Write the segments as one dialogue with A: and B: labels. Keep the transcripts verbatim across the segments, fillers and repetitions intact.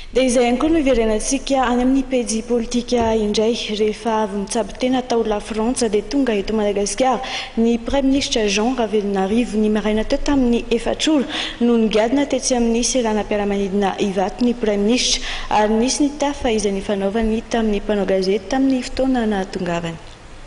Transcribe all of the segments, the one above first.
A: Dia izay ihany koa no iverenantsika any amin'ny pejy politika indray rehefa avy nitsabo tena tao la Frantsa dia tonga eto Madagasikara ny Premier ministre Jean Ravelinarivo ny maraina teo tamin'ny efatr'ora no nigadina tetsy amin'ny seranam-piaramanidina ivato ny Premier ministre ary nisy ny tafa izay nifanaovany tamin'ny mpanao gazety tamin'ny fotoana nahatongavany.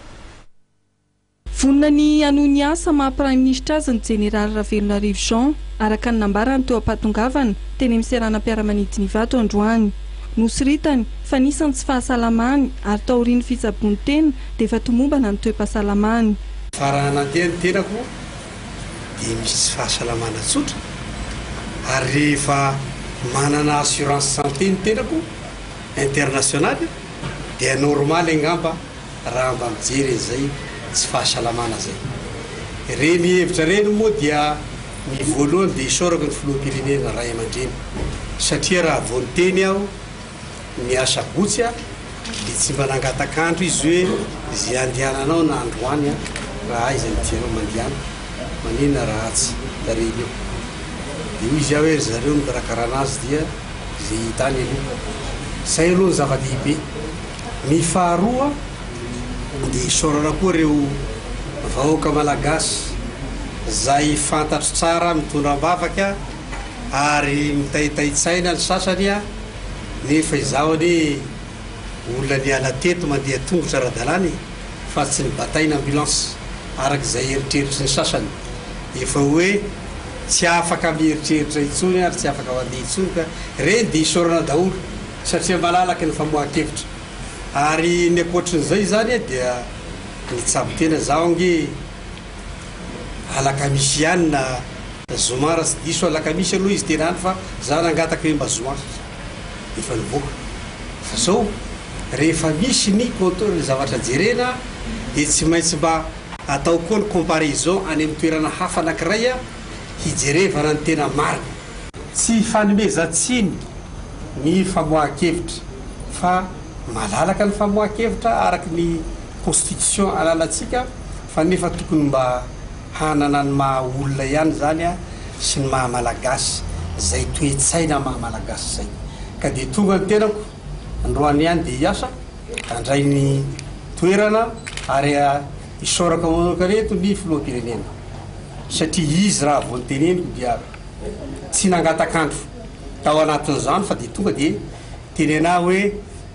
B: Vonina ny anony asa maha Prime Ministre azy ny Général Ravelinarivo Jean araka ny nambarany teo am-patongavana teny amin'ny seranam-piaramanidina ivato androany. Nosritany fa nisany tsy fahasalamany ary taorian'ny fitsaboany tena dia efa tomombana ny toe-pahasalamany.
C: Faraha nandeha ny tenako dia misy tsy fahasalamana tsotra ary rehefa manana assurance santé ny tenako internationale dia normal angamba raha mba mijery izay tsy fahasalamana zay. Reny hevitra reny moa dia ny voalohany dia isorako ny filoham-pirenena Ray aman-dreny satria raha vao niteny aho ny asa gotsy a dia tsy mba nangatakandro izy hoe izay andehananao na androany a raha izay nitianao mandehana manina raha tsy dareny eo dia hoy izy aho hoe zareo mikarakara anazy dia izay hitany aloha zay aloha ny zava-dehibe. Ny faharoa dia isorana koa reo vahoaka malagasy zay fantatro tsara mitondra mbavaka ary mitahitaitsaina ny sasany a nefa izao ny olona ny ala teto mandeha tongotra ara-dalàny fa tsy ny bataina ambulance araka izay eritreritry ny sasany efa hoe tsy afaka mieritreritry intsony ary tsy afaka mandeha intsony ka reny dia isorana daholo satria malalaka ny famohan-kevitra. Ary ny ankoatrin'izay zany dia nitsabo tena zaho nge alakamisy ihany na zoma raha tsy diso alakamisy aloha izy tenany fa zaho nangataka hoe mba zoma efa nivoaka fa zao rehefa misy ny compteur ny zavatra jerena dia tsy maintsy mba atao koa ny comparaison any amin'ny toerana hafa anankiray a hijerevana ny tena marina tsy fanomezantsiny ny famohan-kevitra fa malalaka ny famohan-kevitra araky ny constitution alalantsika fa nefa tokony mba hanana ny maha olona ihany zany a sy ny maha malagasy zay toe-tsaina maha malagasy zay ka dia tonga ny tenako androany ihany dia hiasa andray ny toerana ary isoraka manakareto ny filoham-pirenena satria izy raha vao nyteneniko dia tsy nangatakandro tao anatin'izany fa dia tonga dia tenena hoe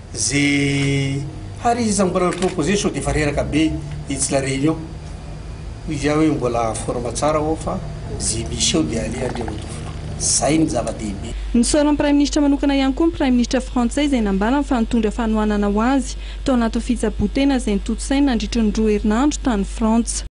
C: zay ary izy mbola proposé sao dia efa reraka be itsy la réunion izy aho hoe mbola forma tsara ao fa zay misy eo dia alea andriamatofo zay ny zava-dehibe.
B: Nisaoran'ny Prime Ministre manokana ihany koa ny Prime Ministre Frantsay izay nambara fa nitondra fanohanana ho azy tao anaty fitsaboan-tena izay nitotosaina nandritra ny roa herinandro tany Frantsa.